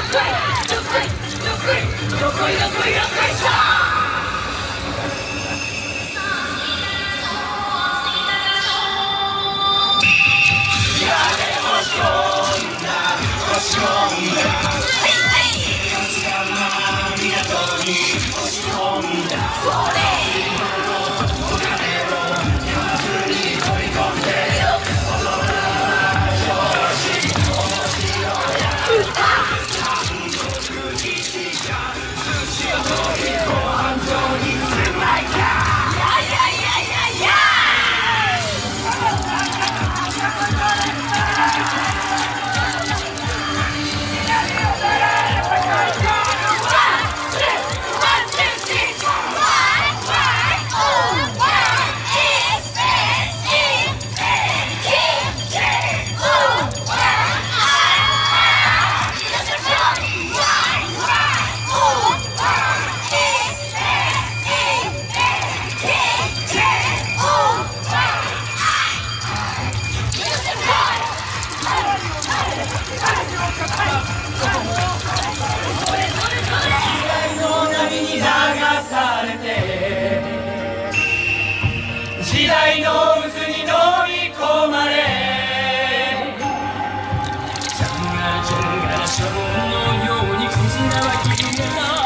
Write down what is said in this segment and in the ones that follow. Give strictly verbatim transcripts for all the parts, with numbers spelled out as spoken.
時代の渦に飲み込まれジャンガラジャンガラシャボンのようにクジラは消えた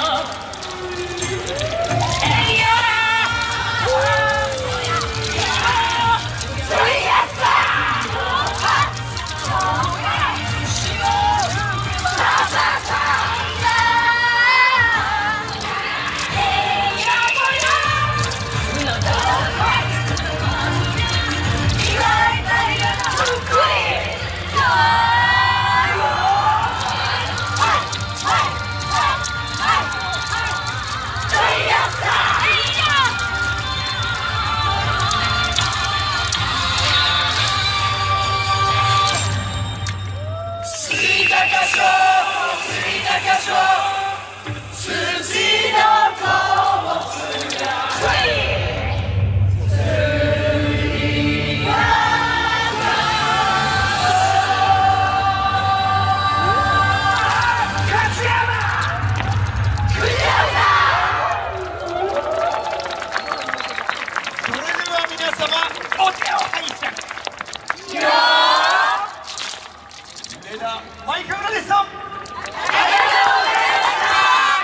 マイカグラでした。ありがとうございました。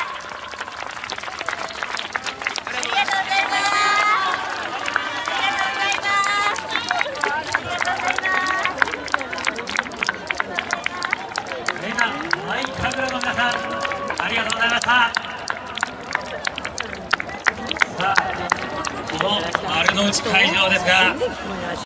ありがとうございます。 レナマイカグラの皆さん、ありがとうございました。さあ、この丸の内会場ですが。